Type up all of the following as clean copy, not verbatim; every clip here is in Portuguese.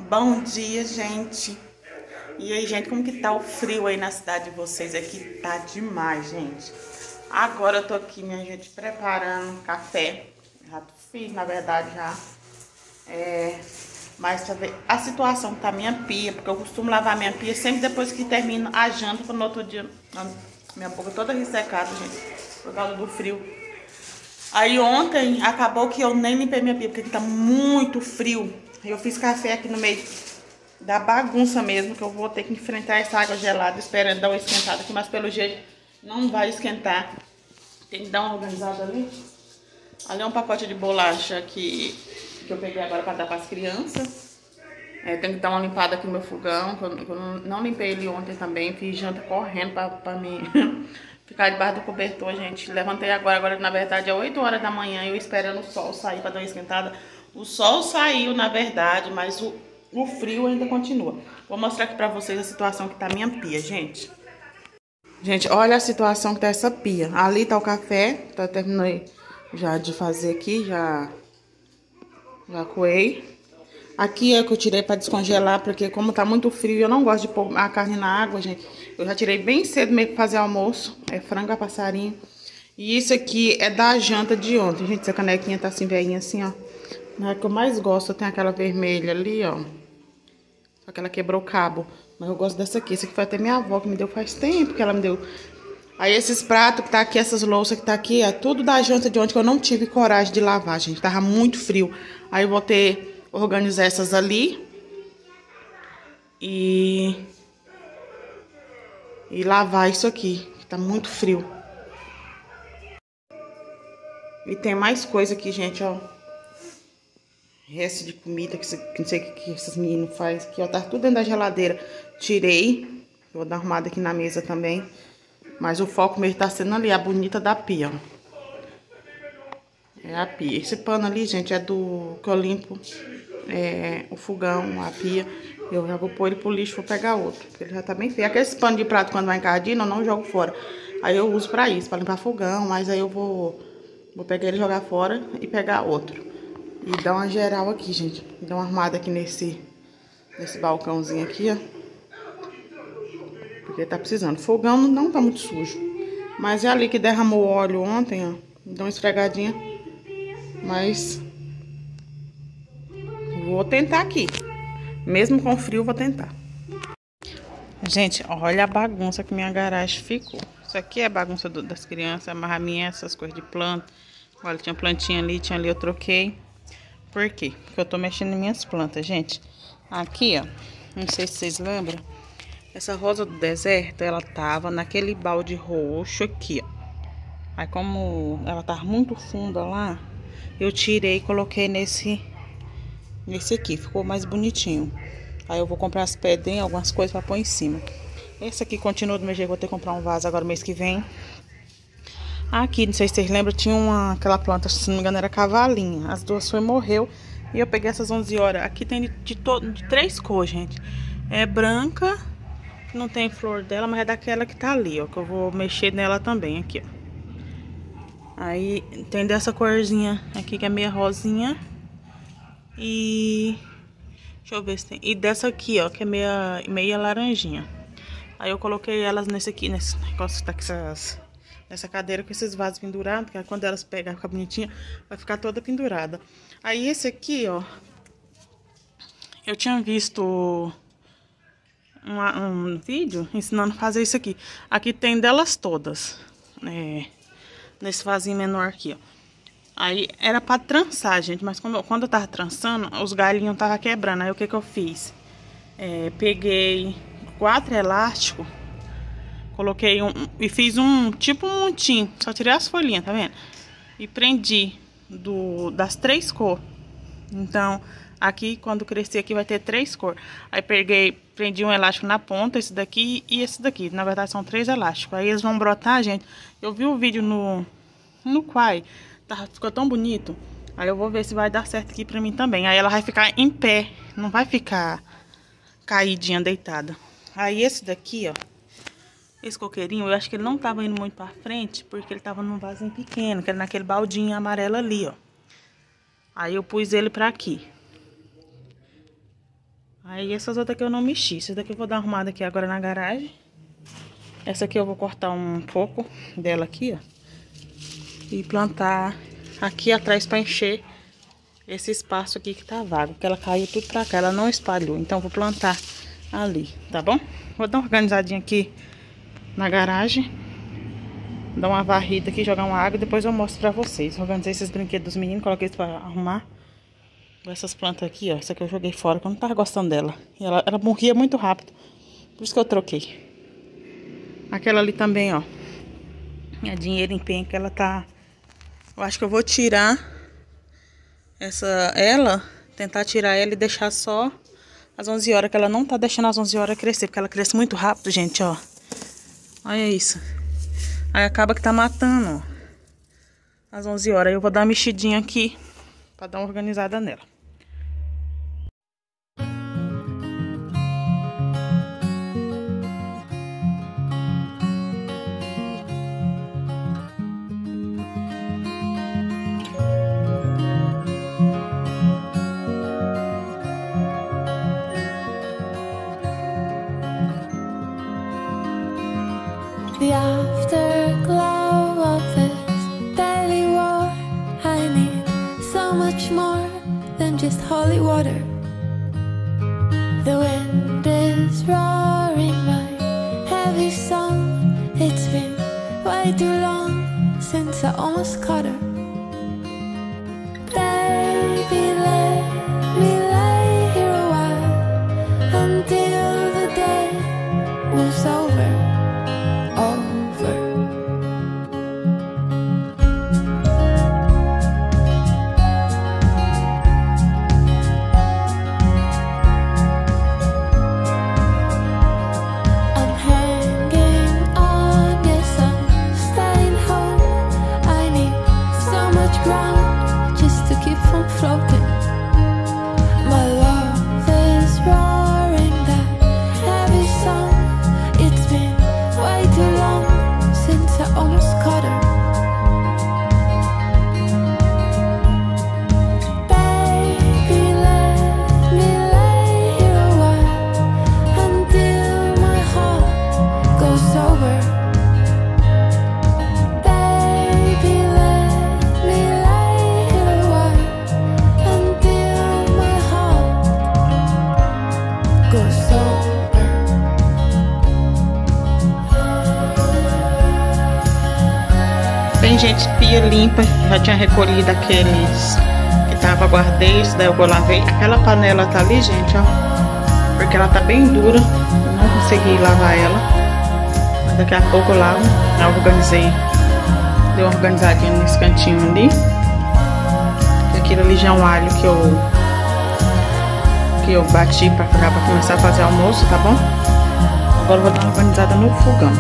Bom dia, gente. E aí, gente, como que tá o frio aí na cidade de vocês? Aqui tá demais, gente. Agora eu tô aqui, minha gente, preparando café. Já fiz, na verdade, já. Mas pra ver a situação que tá minha pia, porque eu costumo lavar minha pia sempre depois que termino a janta, para no outro dia minha boca toda ressecada, gente, por causa do frio. Aí ontem acabou que eu nem limpei minha pia, porque aqui tá muito frio. Eu fiz café aqui no meio da bagunça mesmo, que eu vou ter que enfrentar essa água gelada, esperando dar uma esquentada aqui, mas pelo jeito não vai esquentar. Tem que dar uma organizada ali. Ali é um pacote de bolacha que eu peguei agora para dar para as crianças. Tem que dar uma limpada aqui no meu fogão, que eu não limpei ele ontem também. Fiz janta correndo para mim ficar debaixo do cobertor, gente. Levantei agora na verdade é 8 horas da manhã, eu esperando o sol sair para dar uma esquentada. O sol saiu, na verdade, mas o frio ainda continua. Vou mostrar aqui pra vocês a situação que tá a minha pia, gente. Gente, olha a situação que tá essa pia. Ali tá o café, terminei já de fazer aqui, já coei. Aqui é que eu tirei pra descongelar, porque como tá muito frio, eu não gosto de pôr a carne na água, gente. Eu já tirei bem cedo mesmo pra fazer almoço. É frango a passarinho. E isso aqui é da janta de ontem, gente. Essa canequinha tá assim, velhinha assim, ó. Não é que eu mais gosto, tem aquela vermelha ali, ó. Só que ela quebrou o cabo. Mas eu gosto dessa aqui. Essa aqui foi até minha avó que me deu faz tempo que ela me deu. Aí esses pratos que tá aqui, essas louças que tá aqui, é tudo da janta de ontem que eu não tive coragem de lavar, gente. Tava muito frio. Aí eu vou organizar essas ali. E lavar isso aqui, que tá muito frio. E tem mais coisa aqui, gente, ó. Resto de comida que não sei o que esses meninos fazem aqui, ó. Tá tudo dentro da geladeira. Tirei. Vou dar uma arrumada aqui na mesa também. Mas o foco mesmo tá sendo ali, a bonita da pia, ó. É a pia. Esse pano ali, gente, é do que eu limpo o fogão, a pia. Eu já vou pôr ele pro lixo, vou pegar outro. Porque ele já tá bem feio. Aquele pano de prato, quando vai encardino, eu não jogo fora. Aí eu uso pra isso, pra limpar fogão. Mas aí eu vou pegar ele, jogar fora e pegar outro. E dar uma geral aqui, gente. Dar uma armada aqui nesse balcãozinho aqui, ó. Porque tá precisando. O fogão não tá muito sujo. Mas é ali que derramou óleo ontem, ó. Dá uma esfregadinha. Mas vou tentar aqui. Mesmo com frio, vou tentar. Gente, olha a bagunça que minha garagem ficou. Isso aqui é a bagunça das crianças. Mas a minha, essas coisas de planta. Olha, tinha plantinha ali, tinha ali, eu troquei. Por quê? Porque eu tô mexendo em minhas plantas, gente. Aqui, ó, não sei se vocês lembram. Essa rosa do deserto, ela tava naquele balde roxo aqui, ó. Aí como ela tava muito funda lá, eu tirei e coloquei nesse aqui. Ficou mais bonitinho. Aí eu vou comprar as pedrinhas, algumas coisas pra pôr em cima. Esse aqui continua do meu jeito, vou ter que comprar um vaso agora mês que vem. Aqui, não sei se vocês lembram, tinha aquela planta, se não me engano, era cavalinha. As duas morreu. E eu peguei essas 11 horas. Aqui tem de 3 cores, gente. É branca, não tem flor dela, mas é daquela que tá ali, ó. Que eu vou mexer nela também, aqui, ó. Aí tem dessa corzinha aqui, que é meia rosinha. E deixa eu ver se tem. E dessa aqui, ó, que é meia laranjinha. Aí eu coloquei elas nesse negócio que tá com nessa cadeira com esses vasos pendurados, porque quando elas pegarem, ficar bonitinha, vai ficar toda pendurada. Aí esse aqui, ó, eu tinha visto um vídeo ensinando a fazer isso aqui. Aqui tem delas todas, nesse vasinho menor aqui, ó. Aí era pra trançar, gente, mas quando eu tava trançando, os galhinhos tava quebrando. Aí o que eu fiz? Peguei 4 elásticos. Coloquei e fiz tipo um montinho. Só tirei as folhinhas, tá vendo? E prendi das 3 cores. Então, aqui, quando crescer aqui, vai ter 3 cores. Aí prendi um elástico na ponta, esse daqui e esse daqui. Na verdade, são 3 elásticos. Aí eles vão brotar, gente. Eu vi o vídeo no Quai. Ficou tão bonito. Aí eu vou ver se vai dar certo aqui pra mim também. Aí ela vai ficar em pé. Não vai ficar caidinha, deitada. Aí esse daqui, ó. Esse coqueirinho, eu acho que ele não tava indo muito pra frente, porque ele tava num vasinho pequeno, que era naquele baldinho amarelo ali, ó. Aí eu pus ele pra aqui. Aí essas outras aqui eu não mexi. Essa daqui eu vou dar uma arrumada aqui agora na garagem. Essa aqui eu vou cortar um pouco dela aqui, ó. E plantar aqui atrás pra encher esse espaço aqui que tá vago. Porque ela caiu tudo pra cá, ela não espalhou. Então eu vou plantar ali, tá bom? Vou dar uma organizadinha aqui na garagem. Dar uma varrida aqui, jogar uma água e depois eu mostro pra vocês. Organizei esses brinquedos dos meninos, coloquei eles pra arrumar. Essas plantas aqui, ó. Essa aqui eu joguei fora, porque eu não tava gostando dela. E ela morria muito rápido. Por isso que eu troquei. Aquela ali também, ó. É dinheiro em penca, ela tá... Eu acho que eu vou tirar ela, tentar tirar ela e deixar só às 11 horas, que ela não tá deixando às 11 horas crescer, porque ela cresce muito rápido, gente, ó. Olha isso. Aí acaba que tá matando, ó. Às 11 horas. Eu vou dar uma mexidinha aqui pra dar uma organizada nela. The afterglow of this daily war, I need so much more than just holy water. The wind is roaring my heavy song. It's been way too long since I almost caught her. Baby, let me lay here a while until the day moves over. Bem, gente, pia limpa. Já tinha recolhido aqueles que tava, guardei. Isso daí eu vou lavei. Aquela panela tá ali, gente, ó. Porque ela tá bem dura. Eu não consegui lavar ela. Mas daqui a pouco eu lavo. Já organizei. Dei uma organizadinha nesse cantinho ali. Aquilo ali já é um alho que eu bati pra começar a fazer almoço, tá bom? Agora eu vou dar uma organizada no fogão.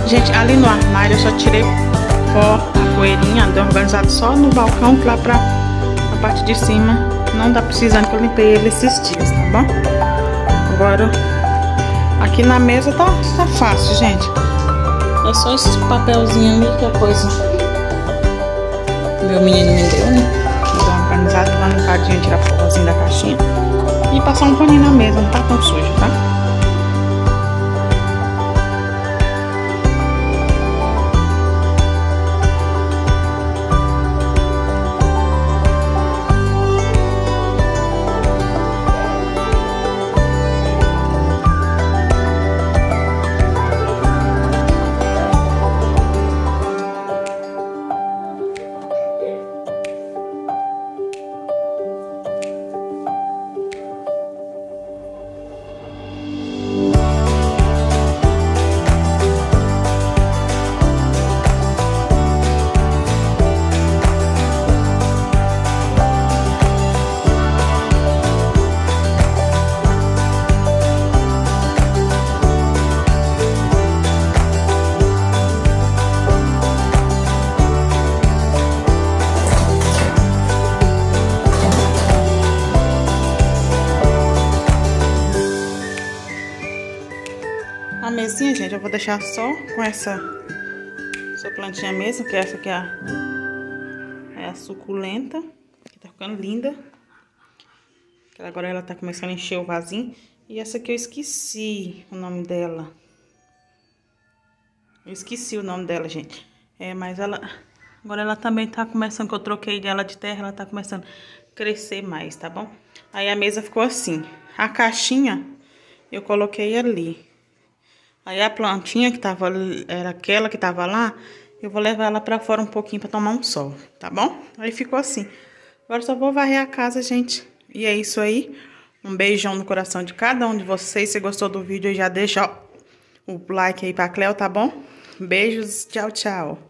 Gente, ali no armário eu só tirei pó, a poeirinha, deu organizado só no balcão, que lá pra a parte de cima não tá precisando, que eu limpei ele esses dias, tá bom? Agora, aqui na mesa tá fácil, gente. É só esse papelzinho ali que a coisa meu menino me deu, né? Então, organizado, lá no cadinho, tirar o pozinho da caixinha e passar um paninho na mesa, não tá tão sujo, tá? A mesinha, gente, eu vou deixar só com essa plantinha mesmo, que essa aqui é a suculenta, que tá ficando linda. Agora ela tá começando a encher o vasinho. E essa aqui eu esqueci o nome dela. Eu esqueci o nome dela, gente. Mas ela... Agora ela também tá começando, que eu troquei dela de terra, ela tá começando a crescer mais, tá bom? Aí a mesa ficou assim. A caixinha eu coloquei ali. Aí a plantinha que tava ali, era aquela que tava lá, eu vou levar ela pra fora um pouquinho pra tomar um sol, tá bom? Aí ficou assim. Agora só vou varrer a casa, gente. E é isso aí. Um beijão no coração de cada um de vocês. Se gostou do vídeo, já deixa o like aí pra Cleo, tá bom? Beijos, tchau, tchau.